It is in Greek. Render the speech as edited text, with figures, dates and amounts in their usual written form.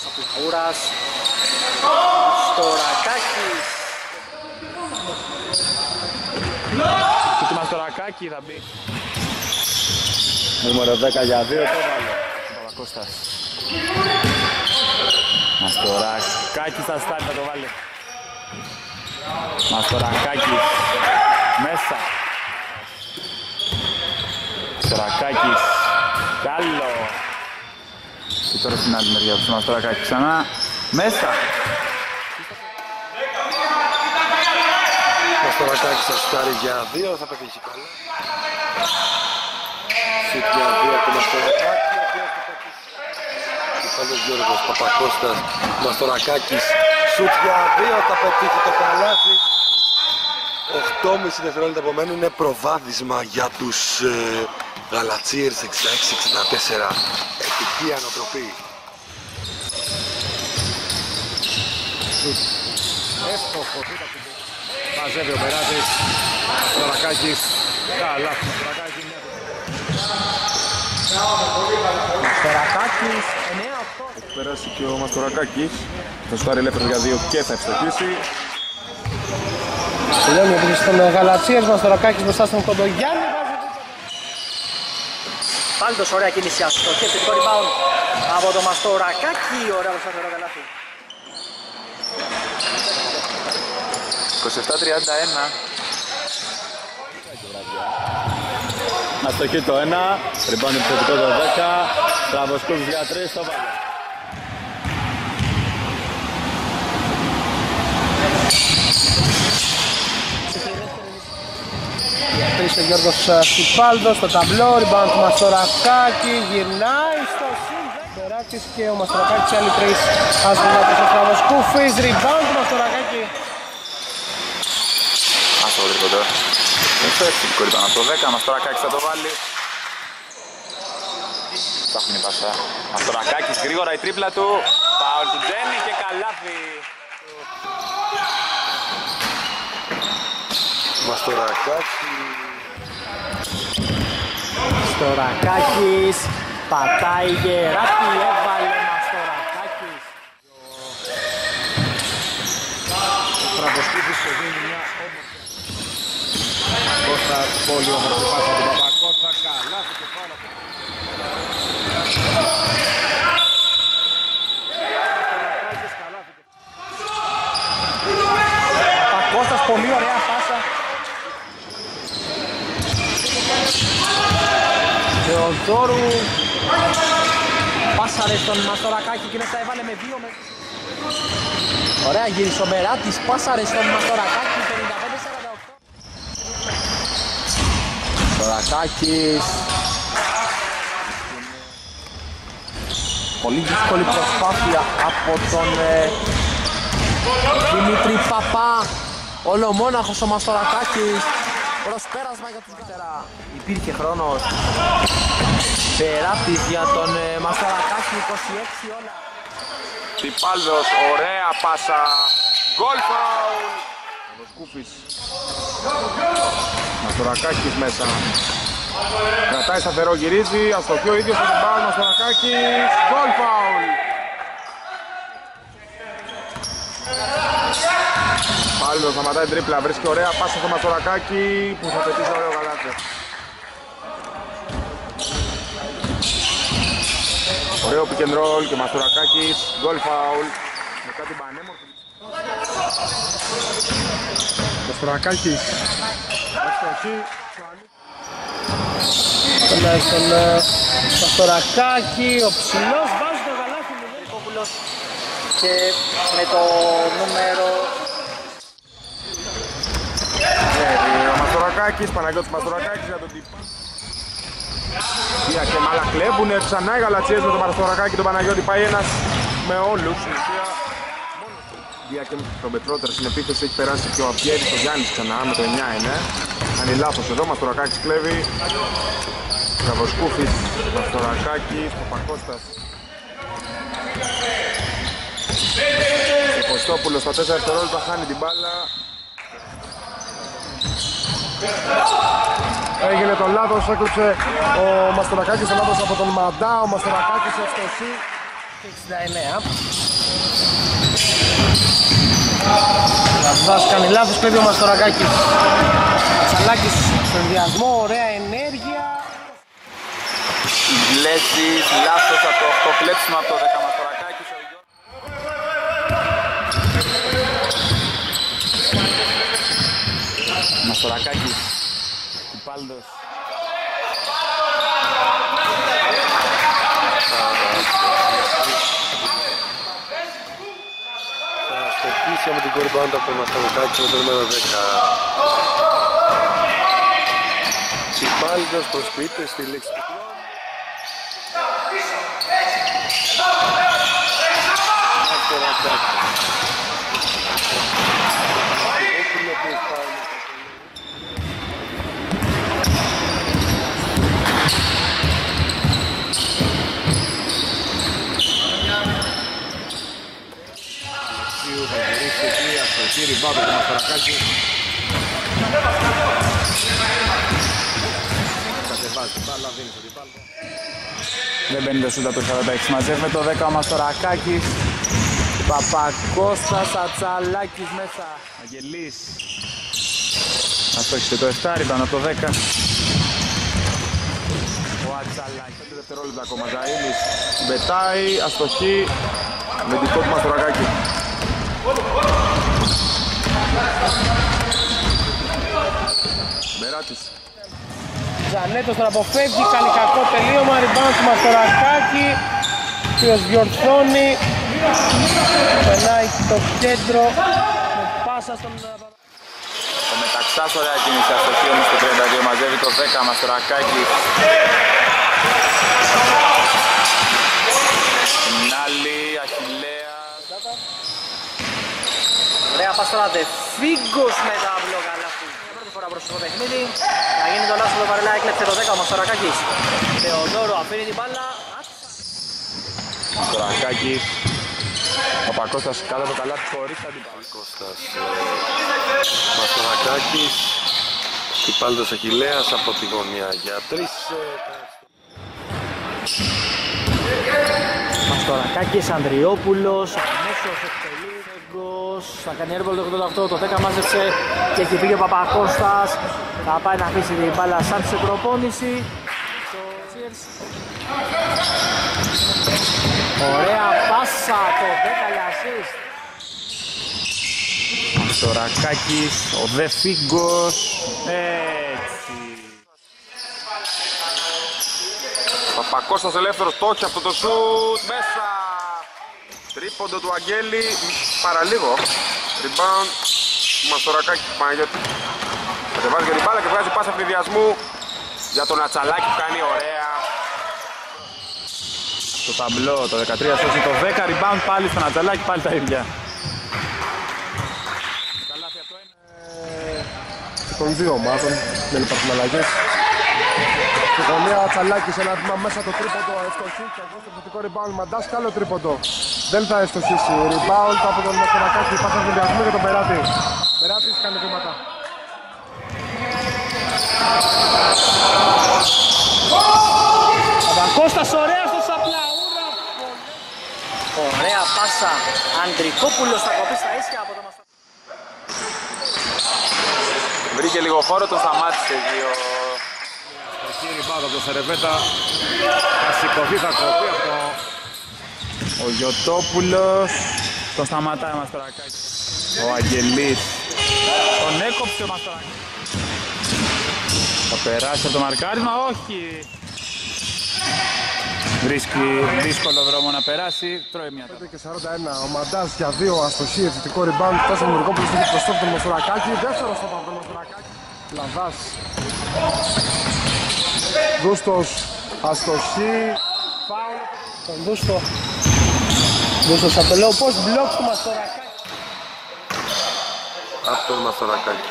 Ούρας, Μαστορακάκης. Το Μαστορακάκη θα μπει. Νούμερο 10 για 2 το βάλε. Παπακώστας. Μαστορακάκης θα στάρει, θα το βάλει. Μαστορακάκης μέσα. Μαστορακάκης κι άλλο. Και τώρα στην άλλη μεριά του Μαστορακάκη ξανά μέσα. Μαστορακάκης θα σουτάρει για 2, θα πετύχει καλά. Σουτ για 2 από το Μαστορακάκη. Κεφάλος Γιώργος Παπακώστας. Μαστορακάκης σουτ για 2, θα πετύχει το καλάθι. 8,5 δευτερόλεπτα απομένουν, είναι προβάδισμα για τους Γαλατσίερς 66-64. Ευτυχή ανατροπή. Εύστοχο, μαζεύει ο Περάτης. Μαστορακάκης καλά. Μαστορακάκης 9-8. Έχει περάσει και ο Μαστορακάκης. Θα σουτάρει ελεύθερο για 2 και θα ευστοχίσει. Τελειώνει επίσης τον Γαλατσίερς, Μαστορακάκης μπροστά στον Κοντογιάννη. Πάλι τόσο ωραία κίνηση αστοχή, επιθετικό rebound από το Μαστορακάκη. Ωραία μπροστά στο καλάθι. 27-31. Αστοχή το 1, rebound επιθετικό το 10. Τραβοσκούβης για 3, το βάλε. Πίσω ο Γιώργος Σιπάλδος στο ταμπλό, rebound του Μαστορακάκη, γυρνάει στο συν. Περάτης και ο Μαστορακάκης, άλλοι 3 άσβηνα του Τραβοσκούφης, rebound του Μαστορακάκη. Άσο το τρίποντο. Επιθετικό rebound από το 10, Μαστορακάκης θα το βάλει. Ψάχνει η πάσα. Μαστορακάκης γρήγορα η τρίπλα του. Φάουλ του Τζένι και καλάθι. Μαστορακάκης πατάει γεράκι, έβαλε Μαστορακάκης. Ο Τραυποσκούφης το δίνει μια όμορφη. Κώστας, πολύ όμορφη πάσα του Παπακώστα, καλάθι και πάνω. Παπακώστας, πολύ ωραία πάσα. Θεοδόρου πάσαρε στον Μαστορακάκη και μέσα έβαλε με 2 με... Ωραία γύρισε ο Μεράτης, πάσαρε στον Μαστορακάκη 55-48. Μαστορακάκης. Πολύ δύσκολη προσπάθεια από τον Δημήτρη Παπά. Ολομόναχος ο Μαστορακάκης. Προσπέρασμα για τους Γατέρα. Υπήρχε χρόνος. Περάτης για τον Μαστορακάκη, 26 όλα. Τιπάλδος, ωραία πάσα. Γκολ φάουλ. Ο Σκούφης. Μαστορακάκης μέσα. Κρατάει σταθερό, γυρίζει. Αστοχή ο ίδιος στον μπάλ. Μαστορακάκης. Γκολ φάουλ. Πάλι σταματάει τρίπλα, βρίσκει ωραία πάσα στο Μαστορακάκη που θα πετύχει ωραίο καλάθι. Ωραίο pick and roll και Μαστορακάκης, γκολ φάουλ. Με κάτι πανέμορφο. Μαστορακάκης, αστοχή. Στον Μαστορακάκη, ο ψηλός βάζει το καλάθι με Βερικόπουλος και με το νούμερο... Ο Μαστορακάκης, Παναγιώτης Μαστορακάκης για τον τύπο. Δία και Μάλα κλέβουνε ξανά οι Γαλατσίες με τον Μαστορακάκη, τον Παναγιώτη πάει ένας με όλους. Δία και τον Πετρότερ στην επίθεση έχει περάσει και ο Αμπιέρης, ο Γιάννης ξανά με το 9 είναι. Κάνει λάθος εδώ, Μαστορακάκης κλέβει. Τραβοσκούφης, Μαστορακάκης, Παπακώστας. Ο Κωστόπουλος στα 4 δευτερόλεπτα χάνει την μπάλα. Έγινε το λάθος, έκλειψε ο Μαστορακάκης το λάθος από τον Μαντά, ο Μαστορακάκης ευστοχή 69. Λαβδάς κάνει λάθος, κλέβει ο Μαστορακάκης. Ατσαλάκης στον ενδιασμό, ωραία ενέργεια. Γκλέζης, λάθος από το 8 κλέψιμο από το 10 Μαστορακάκης. Μαστορακάκης, Τυπάλδος. Θα στοχίσει με την κορυμπάντα από τον Μαστορακάκη με το νούμερο 10. Τυπάλδος προσποιείται στη λέξη του. Ριμπάουντ του Μαστορακάκη. Κατεβάζει την μπάλα, δίνει το ριμπάουντ. Δεν μπαίνει το σούτα του 46, μαζεύει με το 10 ο Μαστορακάκης. Παπακώστας, Ατσαλάκης μέσα. Αγγελής. Αστόχισε το 7, ριμπάουντ από το 10. Ο Ατσαλάκης, 5 δευτερόλεπτα ακόμα. Ζαΐλης μπετάει, αστοχή. Με δικό του Μαστορακάκη. Μπεράτης. Ζανέτος τον αποφεύγει, κάνει κακό τελείωμα, rebound του Μαστορακάκη, ο οποίος διορθώνει, περνάει το κέντρο με πάσα στον... Ο Μεταξάς ωραία κίνηση αστοχή όμως το 32, μαζεύει το 10 Μαστορακάκη. Την άλλη, Αχιλλέα. Ωραία πάστορα Δεφίγκος με τα μπλοκ αλάφου. Πρώτη φορά προς το παιχνίδι. Θα γίνει το λάθος του Βαρελά, έκλεψε το 10 ο Μαστορακάκης. Θεοδόρο αφήνει την μπάλα. Μαστορακάκης. Ο Πακώστας κάτω από το καλάθι χωρίς αντίπαλο. Κώστας Μαστορακάκης. Τυπάλδος Αχιλλέας από τη γωνία για 3. Μαστορακάκης, Ανδριόπουλος, αμέσως εκτελεί. Θα κάνει έρβολο το 88, το 10 μάζεψε και έχει φύγει ο Παπακώστας. Θα πάει να αφήσει την μπάλα σαν σε προπόνηση. Ωραία πάσα, το 10 για assist. Μαστορακάκης, ο Δεφίγκος. Έτσι. Παπακώστας ελεύθερος, το έχει αυτό το σουτ μέσα. Τρίποντο του Αγγέλη, παραλίγο. Rebound του Μαστορακάκη, Παναγιώτη. Κατεβάζει και την μπάλα και βγάζει πάσα πληδιασμού για τον Ατσαλάκη που κάνει ωραία. Το ταμπλό, το 13 σώσει το 10, rebound πάλι στον Ατσαλάκη, πάλι τα ίδια. Των δύο ομάδων, δεν υπάρχουν αλλαγές. Στη γωνία ο Ατσαλάκης, ένα βήμα μέσα το τρίποντο, ευστοχή και εγώ στο θετικό rebound, Μαντάς κι άλλο τρίποντο. Δεν θα ευστοχίσει, rebound από τον Μαστορακάκη, πάσα συνδυασμού για τον Περάτη. Περάτης κάνει βήματα. Παπακώστας ωραία στο Σαπλαούρα. Ωραία πάσα, Ανδρικόπουλος θα κοπεί στα ίσια από το Μαστορακάκη. Βρήκε λίγο χώρο, τον σταμάτησε εκεί ο... Εκεί rebound από τον Σερεβέτα. Θα σηκωθεί, θα κοπεί αυτό. Ο Γιωτόπουλος. Τον σταματάει ο Μαστορακάκης. Ο Αγγελής. Τον έκοψε ο Μαστορακάκης. Θα περάσει από το μαρκάρισμα, όχι. Βρίσκει δύσκολο δρόμο να περάσει, τρώει μια τόρα. 5 και 41, ο Μαντάς για 2 αστοχή, θετικό rebound, φτάσει ο Μουρικόπουλος στο προστόφ του Μαστορακάκη, δεύτερος από τον Μαστορακάκη. Λαβάς. Δούστος, αστοχή, φάουλ. Τον Δούστο. Δούστος από το low post, μπλοκ του Μαστορακάκη. Από τον Μαστορακάκη.